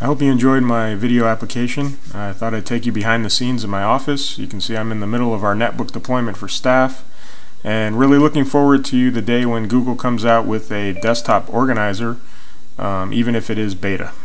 I hope you enjoyed my video application. I thought I'd take you behind the scenes in my office. You can see I'm in the middle of our netbook deployment for staff, and really looking forward to the day when Google comes out with a desktop organizer, even if it is beta.